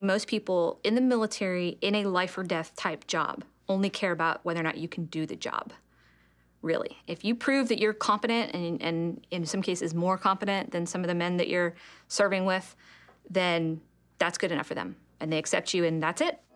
Most people in the military, in a life or death type job, only care about whether or not you can do the job, really. If you prove that you're competent and in some cases more competent than some of the men that you're serving with, then that's good enough for them. And they accept you and that's it.